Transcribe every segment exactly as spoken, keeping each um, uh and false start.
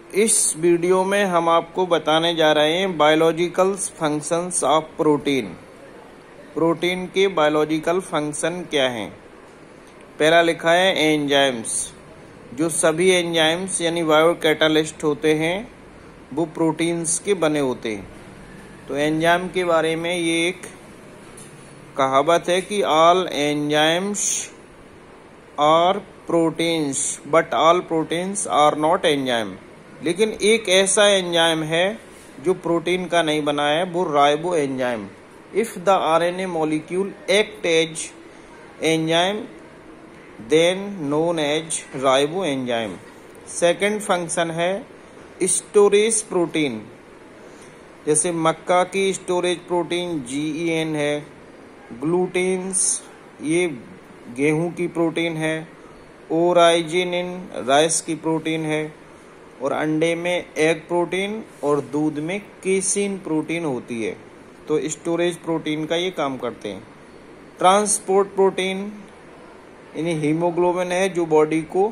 इस वीडियो में हम आपको बताने जा रहे हैं biological functions of protein. Protein के बायोलॉजिकल फंक्शन क्या हैं। पहला लिखा है एंजाइम्स। जो सभी एंजाइम्स यानी बायोकैटालिस्ट होते हैं वो प्रोटीन्स के बने होते हैं। तो एंजाइम के बारे में ये एक कहावत है कि all enzymes are proteins but all proteins are not enzyme. लेकिन एक ऐसा एंजाइम है जो प्रोटीन का नहीं बना है, वो ribo enzyme. If the RNA molecule act as enzyme then known as ribo enzyme. Second function है स्टोरेज प्रोटीन। जैसे मक्का की स्टोरेज प्रोटीन जीईएन है, ग्लूटेन्स ये गेहूं की प्रोटीन है, ओराइजिनिन राइस की प्रोटीन है, और अंडे में एग प्रोटीन और दूध में केसिन प्रोटीन होती है। तो स्टोरेज प्रोटीन का ये काम करते हैं। ट्रांसपोर्ट प्रोटीन यानी हीमोग्लोबिन है जो बॉडी को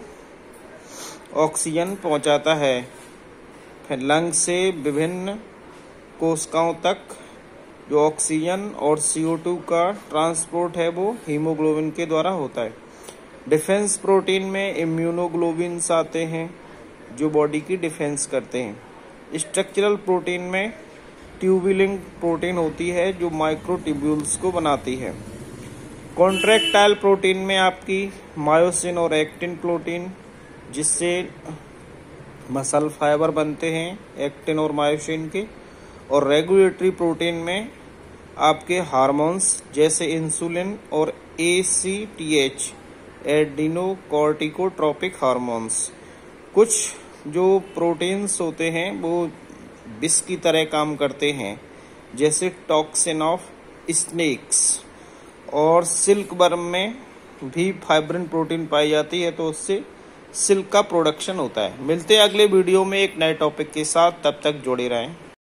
ऑक्सीजन पहुंचाता है। फिर लंग से विभिन्न कोशिकाओं तक जो ऑक्सीजन और सी ओ टू का ट्रांसपोर्ट है वो हीमोग्लोबिन के द्वारा होता है। डिफेंस प्रोटीन में इम्यूनोग्लोबिन्स आते हैं जो बॉडी की डिफेंस करते हैं। स्ट्रक्चरल प्रोटीन में ट्यूबुलिन प्रोटीन होती है जो माइक्रोट्यूब्यूल्स को बनाती है। कॉन्ट्रैक्टाइल प्रोटीन में आपकी मायोसिन और एक्टिन प्रोटीन जिससे मसल फाइबर बनते हैं एक्टिन और मायोसिन के। और रेगुलेटरी प्रोटीन में आपके हार्मोन्स जैसे इंसुलिन और A C T H adrenocorticotropic hormones. कुछ जो प्रोटीन्स होते हैं वो विष की तरह काम करते हैं जैसे टॉक्सिन ऑफ स्नेक्स। और सिल्क वर्म में भी फाइब्रिन प्रोटीन पाई जाती है तो उससे सिल्क का प्रोडक्शन होता है। मिलते हैं अगले वीडियो में एक नए टॉपिक के साथ, तब तक जुड़े रहें।